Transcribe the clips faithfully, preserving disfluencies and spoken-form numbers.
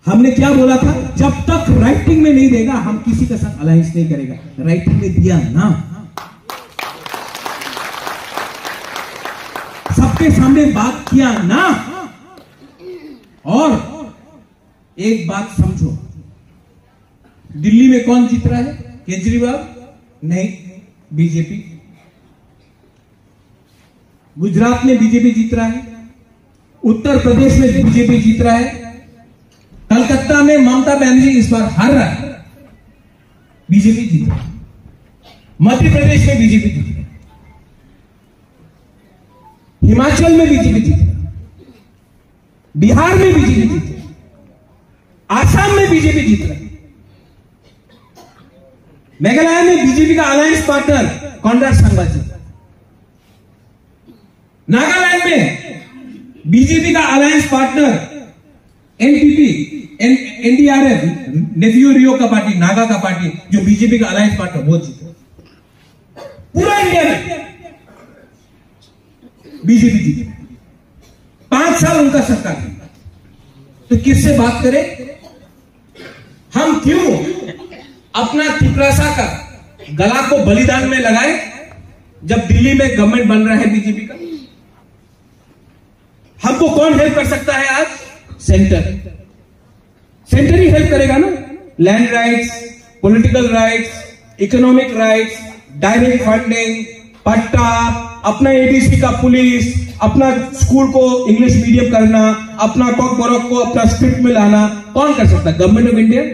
हमने क्या बोला था, जब तक राइटिंग में नहीं देगा हम किसी के साथ अलायंस नहीं करेगा। राइटिंग में दिया ना, सबके सामने बात किया ना। और एक बात समझो, दिल्ली में कौन जीत रहा है? केजरीवाल नहीं, बीजेपी। गुजरात में बीजेपी जीत रहा है, उत्तर प्रदेश में बीजेपी जीत रहा है, कलकत्ता में ममता बनर्जी इस बार हार रहा है, बीजेपी जीत रहा है, मध्य प्रदेश में बीजेपी जीत रहा है, हिमाचल में बीजेपी जीत रहा है, बिहार में बीजेपी जीत रहा है, आसाम में बीजेपी जीत रहा है, मेघालय में बीजेपी का alliance partner Conrad Sangma ji, Nagaland में बीजेपी का alliance partner NPP, NDRF, Neiphiu Rio का पार्टी, नागा का पार्टी, जो बीजेपी का अलायंस पार्टनर, वो जीते। पूरा इंडिया में बीजेपी जीती, पांच साल उनका सरकार है। तो किससे बात करें हम? क्यों अपना तिपरासा का गला को बलिदान में लगाए जब दिल्ली में गवर्नमेंट बन रहा है बीजेपी का? हमको कौन हेल्प कर सकता है आज? सेंटर। सेंटर ही हेल्प करेगा ना। Land rights, political rights, economic rights, direct funding, पट्टा, अपना एडीसी का पुलिस, अपना स्कूल को इंग्लिश मीडियम करना, अपना कॉक बॉरोक को अपना स्क्रिप्ट में लाना, कौन कर सकता है? Government of India.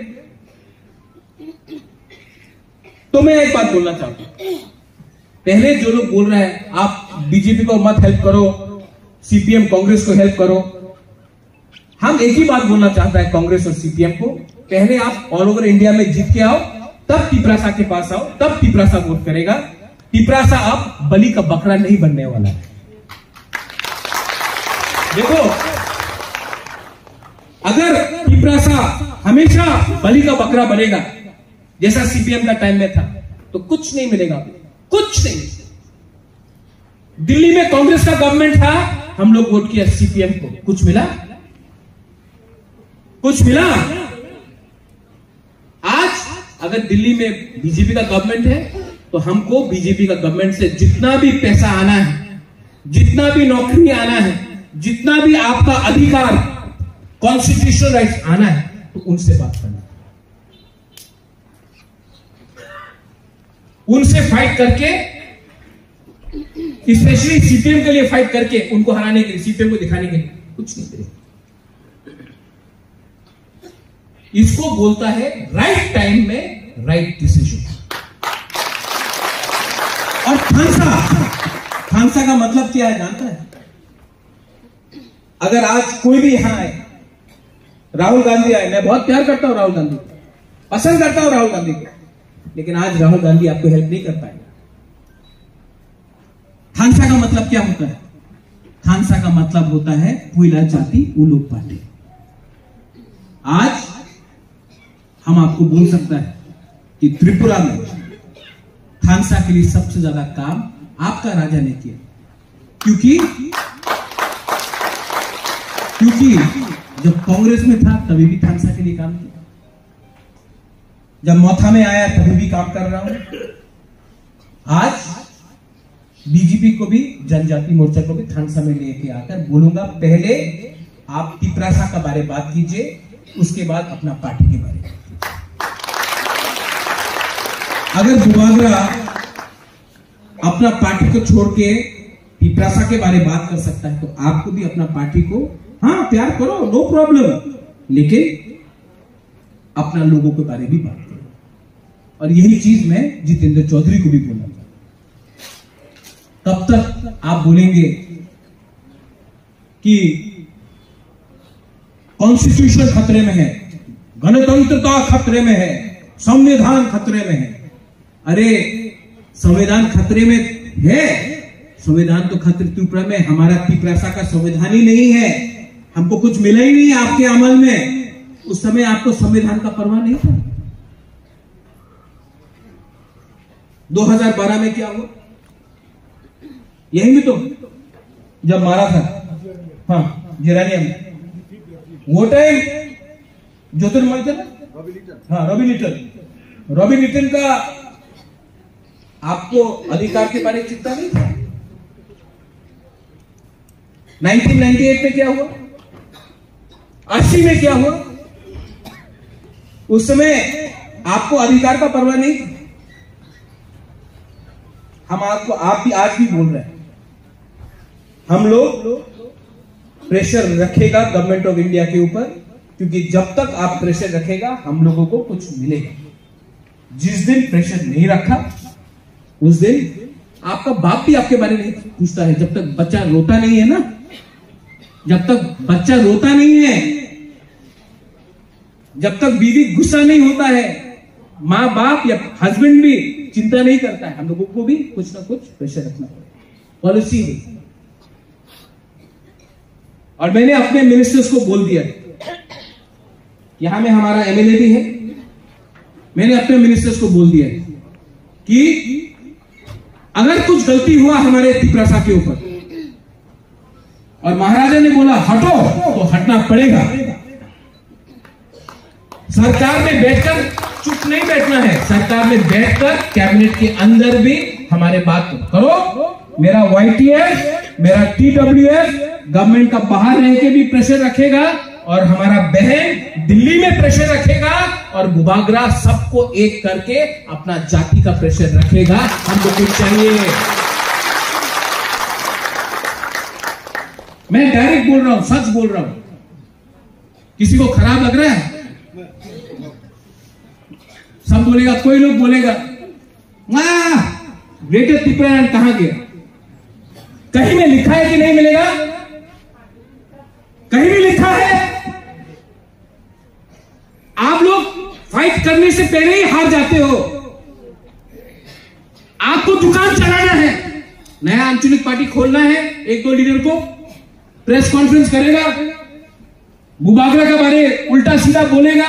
तो मैं एक बात बोलना चाहता हूं, पहले जो लोग बोल रहे हैं आप बीजेपी को मत हेल्प करो, सीपीएम कांग्रेस को हेल्प करो, हम एक ही बात बोलना चाहता है कांग्रेस और सीपीएम को, पहले आप ऑल ओवर इंडिया में जीत के आओ, तब तिपरासा के पास आओ, तब तिपरासा वोट करेगा। तिपरासा अब बलि का बकरा नहीं बनने वाला है। देखो, अगर तिपरासा हमेशा बलि का बकरा बनेगा जैसा सीपीएम का टाइम में था, तो कुछ नहीं मिलेगा, कुछ नहीं। दिल्ली में कांग्रेस का गवर्नमेंट था, हम लोग वोट किया सीपीएम को, कुछ मिला? कुछ मिला? आज अगर दिल्ली में बीजेपी का गवर्नमेंट है, तो हमको बीजेपी का गवर्नमेंट से जितना भी पैसा आना है, जितना भी नौकरी आना है, जितना भी आपका अधिकार, कॉन्स्टिट्यूशनल राइट्स आना है, तो उनसे बात करना, उनसे फाइट करके, स्पेशली सीपीएम के लिए फाइट करके, उनको हराने के लिए, सीपीएम को दिखाने के लिए कुछ नहीं करेगा। इसको बोलता है राइट टाइम में राइट डिसीजन। और खांसा, खांसा का मतलब क्या है जानता है? अगर आज कोई भी यहां आए, राहुल गांधी आए, मैं बहुत प्यार करता हूं राहुल गांधी, पसंद करता हूं राहुल गांधी को, लेकिन आज राहुल गांधी आपको हेल्प नहीं कर पाएगा। खांसा का मतलब क्या होता है? खांसा का मतलब होता है पुइला जाति उलोग पार्टी। आज हम आपको बोल सकता है कि त्रिपुरा में खांसा के लिए सबसे ज्यादा काम आपका राजा ने किया, क्योंकि क्योंकि जब कांग्रेस में था तभी भी खांसा के लिए काम किया, जब मौथा में आया तभी भी काम कर रहा हूं, आज बीजेपी को भी, जनजाति मोर्चा को भी खांसा में लेके आकर बोलूंगा, पहले आप तिपरासा का बारे बात कीजिए, उसके बाद अपना पार्टी के बारे में। अगर बुबागरा अपना पार्टी को छोड़ के तिपरासा के बारे में बात कर सकता है, तो आपको भी अपना पार्टी को, हाँ प्यार करो, नो प्रॉब्लम, लेकिन अपना लोगों के बारे में भी बात करो। और यही चीज मैं जितेंद्र चौधरी को भी बोलना चाहता हूं। तब तक आप बोलेंगे कि कॉन्स्टिट्यूशन खतरे में है, गणतंत्रता खतरे में है, संविधान खतरे में है। अरे संविधान खतरे में है, संविधान तो खतरे, त्रिपुरा में हमारा तिपरासा का संविधान ही नहीं है, हमको कुछ मिला ही नहीं आपके अमल में। उस समय आपको संविधान का परवाह नहीं था। दो हज़ार बारह में क्या हुआ? यही में तो जब मारा था, हाँ जिरानिया में, वो टाइम ज्योतिर्मय हाँ रवि लिटन रवि लिटन का आपको अधिकार के बारे में चिंता नहीं था? उन्नीस सौ अट्ठानवे में क्या हुआ, अस्सी में क्या हुआ? उस समय आपको अधिकार का परवाह नहीं। हम आपको आप भी आज भी बोल रहे हैं, हम लोग प्रेशर रखेगा गवर्नमेंट ऑफ इंडिया के ऊपर, क्योंकि जब तक आप प्रेशर रखेगा हम लोगों को कुछ मिलेगा। जिस दिन प्रेशर नहीं रखा उस दिन आपका बाप भी आपके बारे में नहीं पूछता है। जब तक बच्चा रोता नहीं है ना, जब तक बच्चा रोता नहीं है, जब तक बीवी गुस्सा नहीं होता है, माँ बाप या हस्बैंड भी चिंता नहीं करता है, हम लोगों को भी कुछ ना कुछ प्रेशर रखना पड़ेगा, पॉलिसी है। और मैंने अपने मिनिस्टर्स को बोल दिया, यहां में हमारा एमएलए भी है, मैंने अपने मिनिस्टर्स को बोल दिया कि अगर कुछ गलती हुआ हमारे तिपरासा के ऊपर और महाराजा ने बोला हटो, तो हटना पड़ेगा। सरकार में बैठकर चुप नहीं बैठना है, सरकार में बैठकर कैबिनेट के अंदर भी हमारे बात करो। मेरा वाईटीएस, मेरा टीडब्ल्यूएस गवर्नमेंट का बाहर रह के भी प्रेशर रखेगा और हमारा बहन दिल्ली में प्रेशर रखेगा और बुबागरा सबको एक करके अपना जाति का प्रेशर रखेगा। हमको कुछ चाहिए। मैं डायरेक्ट बोल रहा हूं, सच बोल रहा हूं। किसी को खराब लग रहा है? सब बोलेगा, कोई लोग बोलेगा ग्रेटर तिपरान कहां गया? कहीं में लिखा है कि नहीं मिलेगा? कहीं भी लिखा है? आप लोग फाइट करने से पहले ही हार जाते हो। आपको दुकान चलाना है, नया आंचलिक पार्टी खोलना है, एक दो लीडर को प्रेस कॉन्फ्रेंस करेगा, बुबागरा के बारे उल्टा सीधा बोलेगा।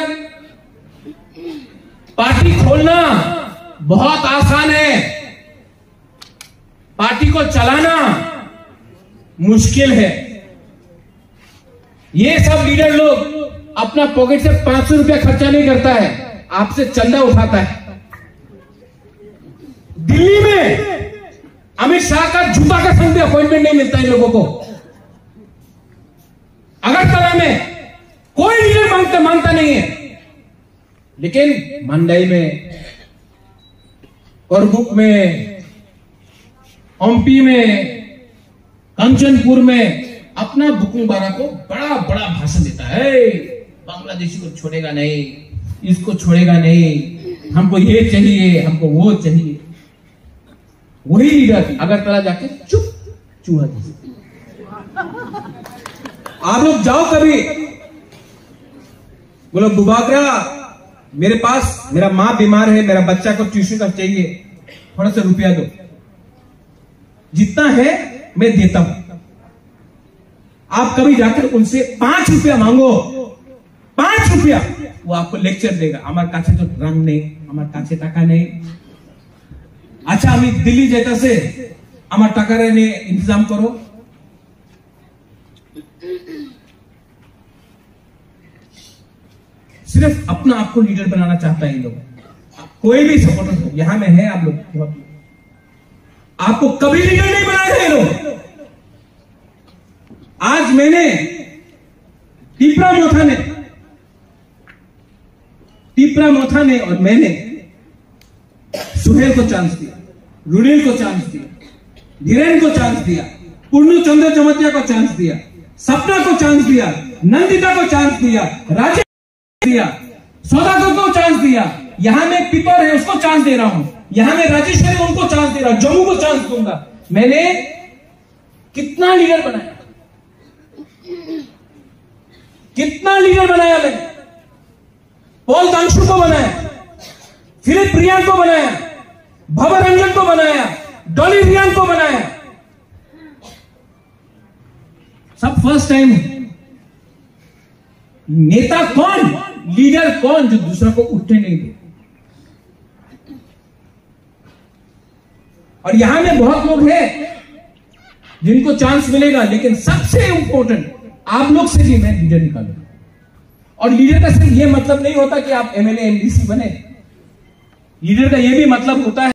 पार्टी खोलना बहुत आसान है, पार्टी को चलाना मुश्किल है। ये सब लीडर लोग अपना पॉकेट से पांच सौ रुपया खर्चा नहीं करता है, आपसे चंदा उठाता है। दिल्ली में अमित शाह का जूता का संग भी अपॉइंटमेंट नहीं मिलता इन लोगों को। अगरतला में कोई लीडर मांगता मांगता नहीं है, लेकिन मंडई में, करबुक में, ओमपी में, कंचनपुर में अपना बुकुंबारा को बड़ा बड़ा भाषण देता है। बांग्लादेशी को छोड़ेगा नहीं, इसको छोड़ेगा नहीं, हमको ये चाहिए, हमको वो चाहिए। वही लीडर अगरतला जाके चुप चूहा जैसे। आप लोग जाओ कभी, बोलो बुबागरा मेरे पास, मेरा मां बीमार है, मेरा बच्चा को ट्यूशन का चाहिए, थोड़ा सा रुपया दो, जितना है मैं देता हूं। आप कभी जाकर उनसे पांच रुपया मांगो, पांच रुपया, वो आपको लेक्चर देगा। हमारे काछे तो रंग नहीं, हमारे काछे टाका नहीं। अच्छा अभी दिल्ली जेता से हमारे टाका रहने इंतजाम करो। सिर्फ अपना आपको लीडर बनाना चाहता है ये लोग। कोई भी सपोर्टर हो, यहां में है आप लोग, आपको कभी लीडर नहीं बनाए ये लोग। आज मैंने टीपरा मोथा ने टीपरा मोथा ने और मैंने सुहेल को चांस दिया, रुनील को चांस दिया, धीरेन को चांस दिया, पूर्णु चंद्र चमतिया को चांस दिया, सपना को चांस दिया, नंदिता को चांस दिया, राजेश दिया, सौदागर को चांस दिया। यहां में पीपर है उसको चांस दे रहा हूं, यहां में राजेश्वरी उनको चांस दे रहा हूं, जम्मू को चांस दूंगा। मैंने कितना लीडर बनाया, कितना लीडर बनाया मैंने। पॉल दांशु को बनाया, फिलिप रियान को बनाया, भवर रंजन को बनाया, डॉली रियान को बनाया। सब फर्स्ट टाइम है। नेता कौन, लीडर कौन जो दूसरा को उठने नहीं दे। और यहां में बहुत लोग हैं जिनको चांस मिलेगा, लेकिन सबसे इंपॉर्टेंट आप लोग से भी मैं लीडर निकालूंगा। और लीडर का सिर्फ ये मतलब नहीं होता कि आप एमएलए एमडीसी बने। लीडर का ये भी मतलब होता है